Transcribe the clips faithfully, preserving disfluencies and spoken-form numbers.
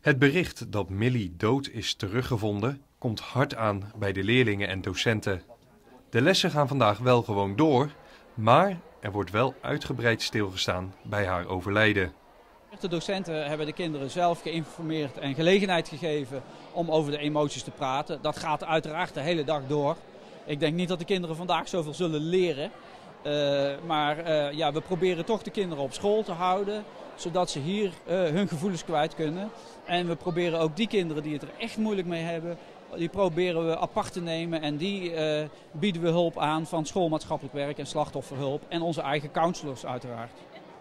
Het bericht dat Millie dood is teruggevonden komt hard aan bij de leerlingen en docenten. De lessen gaan vandaag wel gewoon door, maar er wordt wel uitgebreid stilgestaan bij haar overlijden. De docenten hebben de kinderen zelf geïnformeerd en gelegenheid gegeven om over de emoties te praten. Dat gaat uiteraard de hele dag door. Ik denk niet dat de kinderen vandaag zoveel zullen leren. Uh, maar uh, ja, we proberen toch de kinderen op school te houden, zodat ze hier uh, hun gevoelens kwijt kunnen. En we proberen ook die kinderen die het er echt moeilijk mee hebben, die proberen we apart te nemen en die uh, bieden we hulp aan van schoolmaatschappelijk werk en slachtofferhulp en onze eigen counselors uiteraard.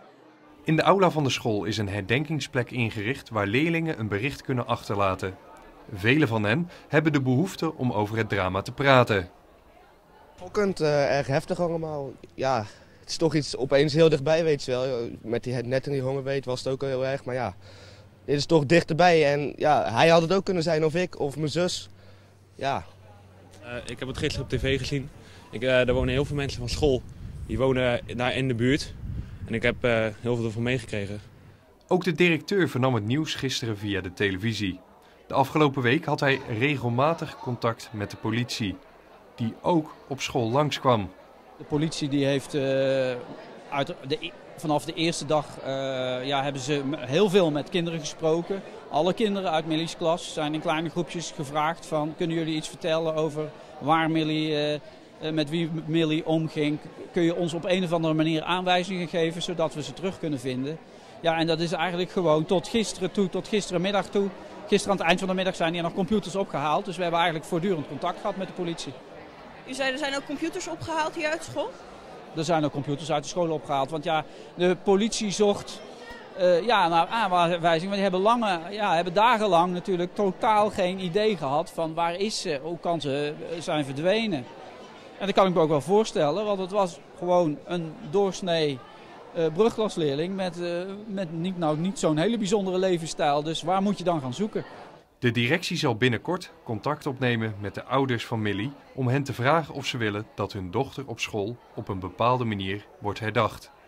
In de aula van de school is een herdenkingsplek ingericht waar leerlingen een bericht kunnen achterlaten. Velen van hen hebben de behoefte om over het drama te praten. Schokkend, uh, erg heftig allemaal. Ja, het is toch iets opeens heel dichtbij, weet je wel. Met die net en die hongerweet was het ook heel erg, maar ja, dit is toch dichterbij. En ja, hij had het ook kunnen zijn, of ik, of mijn zus. Ja. Uh, ik heb het gisteren op tv gezien. Ik, uh, er wonen heel veel mensen van school. Die wonen daar in de buurt. En ik heb uh, heel veel ervan meegekregen. Ook de directeur vernam het nieuws gisteren via de televisie. De afgelopen week had hij regelmatig contact met de politie, die ook op school langskwam. De politie die heeft uh, uit de, vanaf de eerste dag uh, ja, hebben ze heel veel met kinderen gesproken. Alle kinderen uit Millie's klas zijn in kleine groepjes gevraagd van, kunnen jullie iets vertellen over waar Millie, uh, met wie Millie omging? Kun je ons op een of andere manier aanwijzingen geven, zodat we ze terug kunnen vinden? Ja, en dat is eigenlijk gewoon tot gisteren toe, tot gisterenmiddag toe. Gisteren aan het eind van de middag zijn hier nog computers opgehaald, dus we hebben eigenlijk voortdurend contact gehad met de politie. U zei er zijn ook computers opgehaald hier uit school? Er zijn ook computers uit de scholen opgehaald, want ja, de politie zocht uh, ja, naar aanwijzingen. Want die hebben, lange, ja, hebben dagenlang natuurlijk totaal geen idee gehad van waar is ze, hoe kan ze zijn verdwenen. En dat kan ik me ook wel voorstellen, want het was gewoon een doorsnee uh, brugklasleerling met, uh, met niet, nou, niet zo'n hele bijzondere levensstijl. Dus waar moet je dan gaan zoeken? De directie zal binnenkort contact opnemen met de ouders van Millie om hen te vragen of ze willen dat hun dochter op school op een bepaalde manier wordt herdacht.